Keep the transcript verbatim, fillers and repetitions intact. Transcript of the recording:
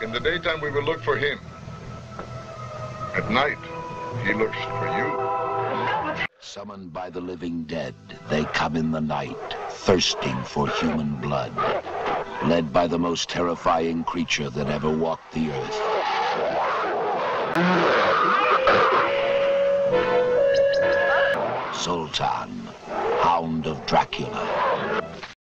In the daytime, we will look for him. At night, he looks for you. Summoned by the living dead, they come in the night, thirsting for human blood, led by the most terrifying creature that ever walked the earth. Sultan, Hound of Dracula.